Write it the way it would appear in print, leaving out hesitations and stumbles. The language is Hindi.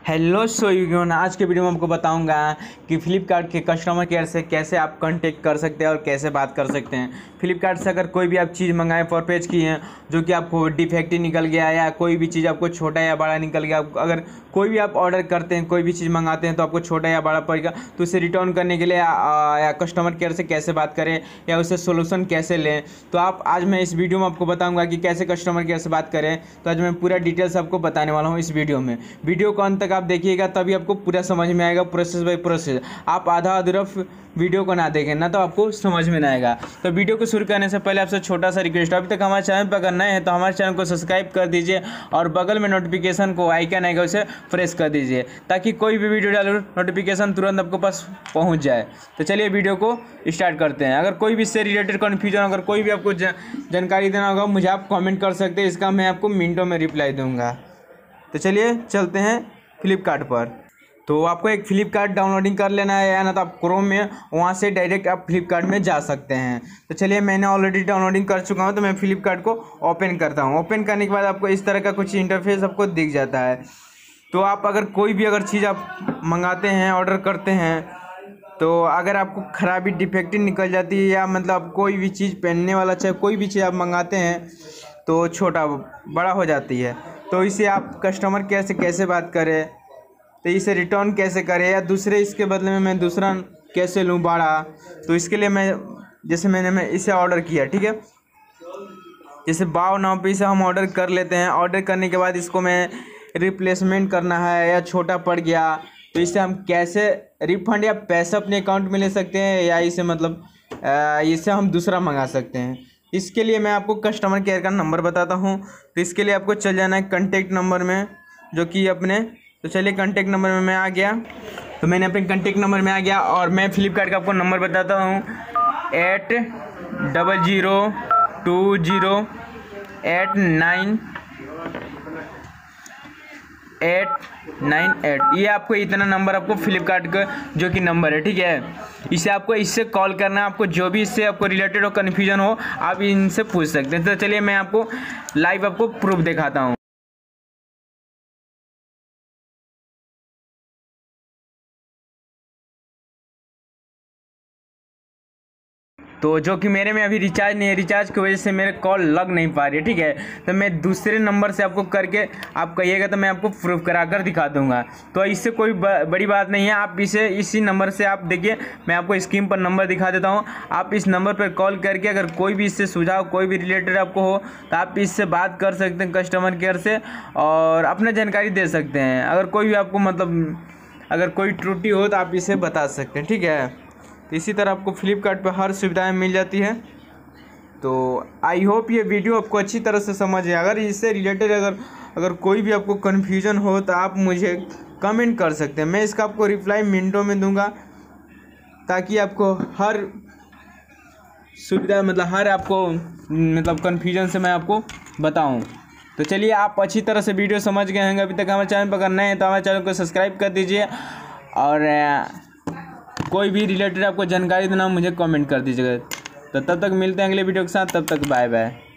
हेलो सोयून, आज के वीडियो में आपको बताऊंगा कि फ्लिपकार्ट के कस्टमर केयर से कैसे आप कांटेक्ट कर सकते हैं और कैसे बात कर सकते हैं। फ्लिपकार्ट से अगर कोई भी आप चीज़ मंगाएं परचेज किए हैं जो कि आपको डिफेक्टिव निकल गया या कोई भी चीज़ आपको छोटा या बड़ा निकल गया, अगर कोई भी आप ऑर्डर करते हैं, कोई भी चीज़ मंगाते हैं तो आपको छोटा या बड़ा पड़ेगा, तो उसे रिटर्न करने के लिए या कस्टमर केयर से कैसे बात करें या उससे सोल्यूशन कैसे लें, तो आप आज मैं इस वीडियो में आपको बताऊँगा कि कैसे कस्टमर केयर से बात करें। तो आज मैं पूरा डिटेल्स आपको बताने वाला हूँ इस वीडियो में। वीडियो को अंत तक आप देखिएगा तभी आपको पूरा समझ में आएगा, प्रोसेस बाय प्रोसेस। आप आधा अधूरा वीडियो को ना देखें ना तो आपको समझ में ना आएगा। तो वीडियो को शुरू करने से पहले आपसे छोटा सा रिक्वेस्ट, अभी तक हमारे चैनल पर अगर नए हैं तो हमारे चैनल को सब्सक्राइब कर दीजिए और बगल में नोटिफिकेशन को आइकन आएगा उसे प्रेस कर दीजिए ताकि कोई भी वीडियो डालूं नोटिफिकेशन तुरंत आपको पास पहुंच जाए। तो चलिए वीडियो को स्टार्ट करते हैं। अगर कोई भी इससे रिलेटेड कन्फ्यूजन, अगर कोई भी आपको जानकारी देना होगा मुझे आप कॉमेंट कर सकते हैं, इसका मैं आपको मिनटों में रिप्लाई दूँगा। तो चलिए चलते हैं फ्लिपकार्ट पर। तो आपको एक फ्लिपकार्ट डाउनलोडिंग कर लेना है, या ना तो आप क्रोम में वहाँ से डायरेक्ट आप फ्लिपकार्ट में जा सकते हैं। तो चलिए मैंने ऑलरेडी डाउनलोडिंग कर चुका हूँ, तो मैं फ्लिपकार्ट को ओपन करता हूँ। ओपन करने के बाद आपको इस तरह का कुछ इंटरफेस आपको दिख जाता है। तो आप अगर कोई भी चीज़ आप मंगाते हैं, ऑर्डर करते हैं, तो अगर आपको ख़राबी डिफेक्टिव निकल जाती है या मतलब कोई भी चीज़ पहनने वाला चाहे कोई भी चीज़ आप मंगाते हैं तो छोटा बड़ा हो जाती है, तो इसे आप कस्टमर केयर से कैसे बात करें, तो इसे रिटर्न कैसे करें या दूसरे इसके बदले में मैं दूसरा कैसे लूँ बड़ा। तो इसके लिए मैं इसे ऑर्डर किया, ठीक है, जैसे बाव नाव पे इसे हम ऑर्डर कर लेते हैं। ऑर्डर करने के बाद इसको मैं रिप्लेसमेंट करना है या छोटा पड़ गया तो इसे हम कैसे रिफंड या पैसा अपने अकाउंट में ले सकते हैं, या इसे हम दूसरा मंगा सकते हैं। इसके लिए मैं आपको कस्टमर केयर का नंबर बताता हूँ। तो इसके लिए आपको चल जाना है कॉन्टैक्ट नंबर में, जो कि अपने, तो चलिए कॉन्टैक्ट नंबर में मैं आ गया। तो मैंने अपने कॉन्टैक्ट नंबर में आ गया और मैं फ्लिपकार्ट का आपको नंबर बताता हूँ 8020298898। ये आपको इतना नंबर आपको फ्लिपकार्ट का जो कि नंबर है, ठीक है, इससे कॉल करना है। आपको जो भी इससे आपको रिलेटेड हो, कन्फ्यूजन हो, आप इनसे पूछ सकते हैं। तो चलिए मैं आपको लाइव आपको प्रूफ दिखाता हूँ। तो जो कि मेरे में अभी रिचार्ज नहीं है, रिचार्ज की वजह से मेरे कॉल लग नहीं पा रही है, ठीक है। तो मैं दूसरे नंबर से आपको करके आप कहिएगा तो मैं आपको प्रूफ करा कर दिखा दूंगा। तो इससे कोई बड़ी बात नहीं है। आप इसी नंबर से आप देखिए, मैं आपको स्क्रीन पर नंबर दिखा देता हूँ। आप इस नंबर पर कॉल करके अगर कोई भी इससे सुझाव, कोई भी रिलेटेड आपको हो तो आप इससे बात कर सकते हैं कस्टमर केयर से और अपना जानकारी दे सकते हैं। अगर कोई भी आपको अगर कोई त्रुटि हो तो आप इसे बता सकते हैं, ठीक है। तो इसी तरह आपको फ्लिपकार्ट पर हर सुविधाएं मिल जाती है। तो आई होप ये वीडियो आपको अच्छी तरह से समझ है। अगर इससे रिलेटेड अगर कोई भी आपको कन्फ्यूजन हो तो आप मुझे कमेंट कर सकते हैं, मैं इसका आपको रिप्लाई मिनटों में दूंगा, ताकि आपको हर सुविधा हर आपको कन्फ्यूजन से मैं आपको बताऊं। तो चलिए आप अच्छी तरह से वीडियो समझ गए होंगे। अभी तक हमारे चैनल पर अगर नए हैं तो हमारे चैनल को सब्सक्राइब कर दीजिए और कोई भी रिलेटेड आपको जानकारी देना मुझे कमेंट कर दीजिएगा। तो तब तक मिलते हैं अगले वीडियो के साथ, तब तक बाय बाय।